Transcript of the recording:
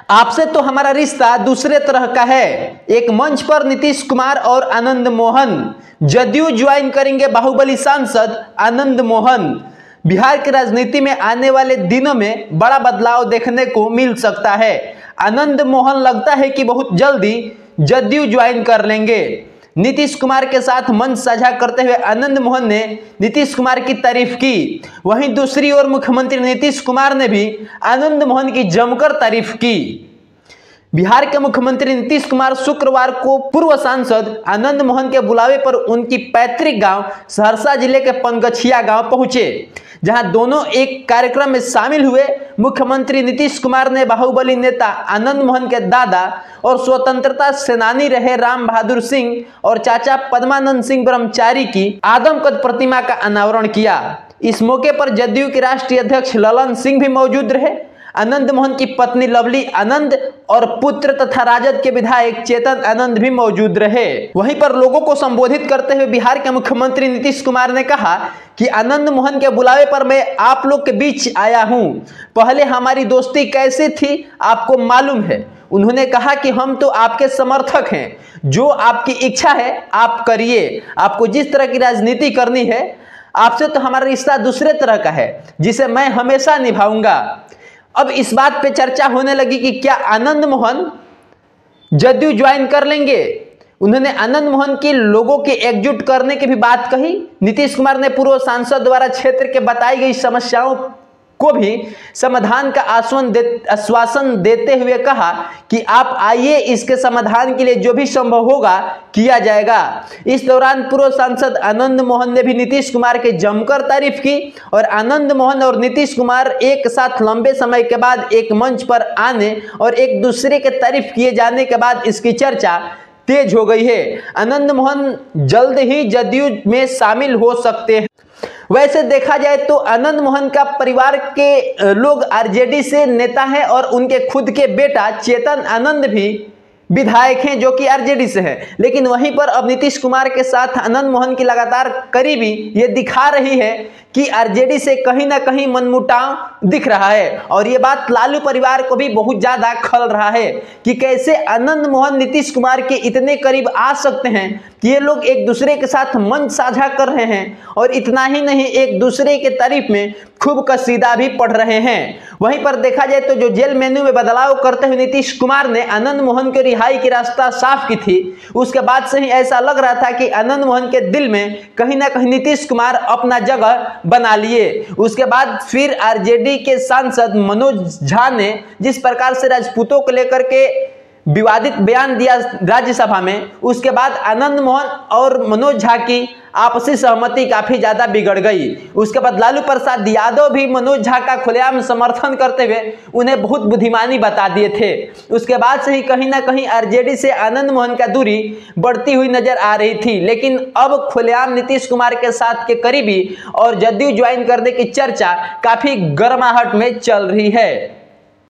आपसे तो हमारा रिश्ता दूसरे तरह का है। एक मंच पर नीतीश कुमार और आनंद मोहन। जदयू ज्वाइन करेंगे बाहुबली सांसद आनंद मोहन। बिहार की राजनीति में आने वाले दिनों में बड़ा बदलाव देखने को मिल सकता है। आनंद मोहन लगता है कि बहुत जल्दी जदयू ज्वाइन कर लेंगे। नीतीश कुमार के साथ मंच साझा करते हुए आनंद मोहन ने नीतीश कुमार की तारीफ की। वहीं दूसरी ओर मुख्यमंत्री नीतीश कुमार ने भी आनंद मोहन की जमकर तारीफ की। बिहार के मुख्यमंत्री नीतीश कुमार शुक्रवार को पूर्व सांसद आनंद मोहन के बुलावे पर उनकी पैतृक गांव सहरसा जिले के पनगछिया गांव पहुंचे, जहां दोनों एक कार्यक्रम में शामिल हुए। मुख्यमंत्री नीतीश कुमार ने बाहुबली नेता आनंद मोहन के दादा और स्वतंत्रता सेनानी रहे राम बहादुर सिंह और चाचा पद्मानंद सिंह ब्रह्मचारी की आदमकद प्रतिमा का अनावरण किया। इस मौके पर जदयू के राष्ट्रीय अध्यक्ष ललन सिंह भी मौजूद रहे। आनंद मोहन की पत्नी लवली आनंद और पुत्र तथा राजद के विधायक चेतन आनंद भी मौजूद रहे। वहीं पर लोगों को संबोधित करते हुए बिहार के मुख्यमंत्री नीतीश कुमार ने कहा कि आनंद मोहन के बुलावे पर मैं आप लोग के बीच आया हूं। पहले हमारी दोस्ती कैसी थी आपको मालूम है। उन्होंने कहा कि हम तो आपके समर्थक हैं, जो आपकी इच्छा है आप करिए। आपको जिस तरह की राजनीति करनी है, आपसे तो हमारा रिश्ता दूसरे तरह का है, जिसे मैं हमेशा निभाऊंगा। अब इस बात पे चर्चा होने लगी कि क्या आनंद मोहन जदयू ज्वाइन कर लेंगे। उन्होंने आनंद मोहन की लोगों के एकजुट करने की भी बात कही। नीतीश कुमार ने पूर्व सांसद द्वारा क्षेत्र के बताई गई समस्याओं को भी समाधान का आश्वासन देते हुए कहा कि आप आइए, इसके समाधान के लिए जो भी संभव होगा किया जाएगा। इस दौरान पूर्व सांसद आनंद मोहन ने भी नीतीश कुमार की जमकर तारीफ की और आनंद मोहन और नीतीश कुमार एक साथ लंबे समय के बाद एक मंच पर आने और एक दूसरे के तारीफ किए जाने के बाद इसकी चर्चा तेज हो गई है। आनंद मोहन जल्द ही जदयू में शामिल हो सकते हैं। वैसे देखा जाए तो आनंद मोहन का परिवार के लोग आरजेडी से नेता हैं और उनके खुद के बेटा चेतन आनंद भी विधायक हैं, जो कि आरजेडी से हैं। लेकिन वहीं पर अब नीतीश कुमार के साथ आनंद मोहन की लगातार करीबी ये दिखा रही है कि आरजेडी से कहीं ना कहीं मनमुटाव दिख रहा है। और ये बात लालू परिवार को भी बहुत ज्यादा खल रहा है कि कैसे आनंद मोहन नीतीश कुमार के इतने करीब आ सकते हैं कि ये लोग एक दूसरे के साथ मंच साझा कर रहे हैं और इतना ही नहीं, एक दूसरे के तारीफ में खूब कसीदा भी पढ़ रहे हैं। वहीं पर देखा जाए तो जो जेल मेन्यू में बदलाव करते हुए नीतीश कुमार ने आनंद मोहन के रिहाई की रास्ता साफ की थी, उसके बाद से ही ऐसा लग रहा था कि आनंद मोहन के दिल में कहीं ना कहीं नीतीश कुमार अपना जगह बना लिए। उसके बाद फिर आरजेडी के सांसद मनोज झा ने जिस प्रकार से राजपूतों को लेकर के विवादित बयान दिया राज्यसभा में, उसके बाद आनंद मोहन और मनोज झा की आपसी सहमति काफी ज्यादा बिगड़ गई। उसके बाद लालू प्रसाद यादव भी मनोज झा का खुलेआम समर्थन करते हुए उन्हें बहुत बुद्धिमानी बता दिए थे। उसके बाद से ही कहीं ना कहीं आरजेडी से आनंद मोहन का दूरी बढ़ती हुई नजर आ रही थी। लेकिन अब खुलेआम नीतीश कुमार के साथ के करीबी और जदयू ज्वाइन करने की चर्चा काफी गर्माहट में चल रही है।